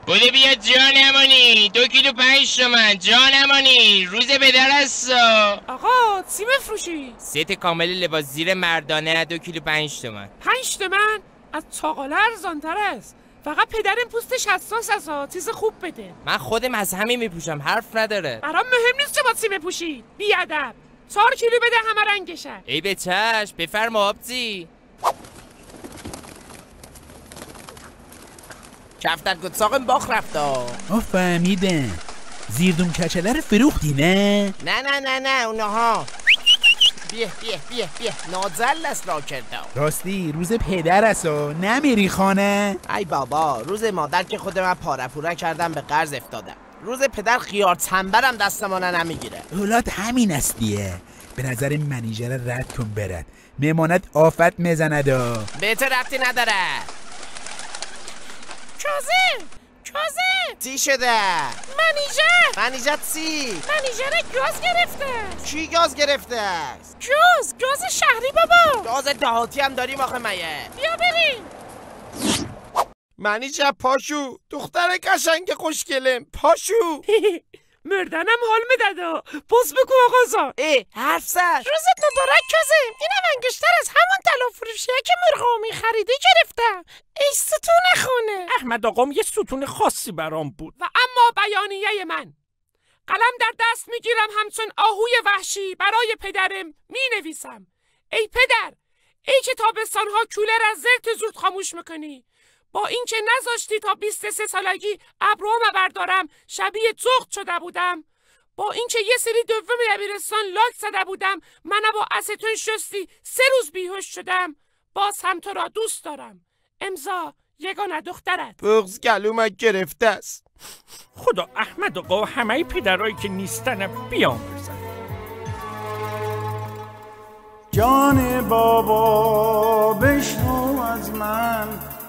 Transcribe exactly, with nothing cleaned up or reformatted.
بوده بیا جان امانی، دو کیلو پنج تومن. جان امانی روز پدر هست. آقا چی بفروشی؟ ست کامل لباس زیر مردانه دو کیلو پنج تومن. پنج تومن؟ از چاقاله ارزان‌تر است. فقط پدرم پوستش حساس است، چیز خوب بده. من خودم از همین میپوشم، حرف نداره. برام مهم نیست چه چی بپوشی. بیادب. چهار کیلو بده همه رنگشه. ای به چشم، بفرما آبزی. کفتر گتساقم باخ رفتا. آه فهمیدم. زیردون کچله رو فروختی نه؟ نه نه نه نه اونها. بیه بیه بیه بیه نازل است را کرده. راستی روز پدر است و نمیری خانه؟ ای بابا روز مادر که خود من پاره پوره کردم به قرض افتادم. روز پدر خیار تنبرم دستمانه نمیگیره. اولاد همین است دیه. به نظر منیجر رد کن برد. میماند آفت میزنده. بهتر ربطی نداره. کاظم کاظم چی شده؟ منیجر منیجر چی؟ منیجر گاز گرفته. کی گاز گرفته است؟ گاز گاز شهری بابا. گاز دهاتی هم داریم آخه مایه. بیا بریم. منیجر پاشو، دختر قشنگ خوشگلم پاشو. مردنم حال میدادا. پوز بگو آقا زان. ای حرف زد. روزت مبارک کاظم. اینم انگشتر از همون طلا فروشیه که مرغومی خریدی گرفتم. ای ستون خونه. احمد آقام یه ستون خاصی برام بود. و اما بیانیه من، قلم در دست میگیرم همچون آهوی وحشی برای پدرم مینویسم. ای پدر، ای که تابستانها کولر از زرت زود خاموش میکنی، با اینکه نذاشتی تا بیست و سه سالگی ابروام بردارم شبیه جغد شده بودم، با اینکه یه سری دوم دبیرستان لاک زده بودم منو با استون شستی سه روز بیهوش شدم، باز هم تو را دوست دارم. امضا یگانه دخترت. بغض گلومک گرفته است. خدا احمد آقا همه پدرایی که نیستن بیامرزن. جان بابا بشنو از من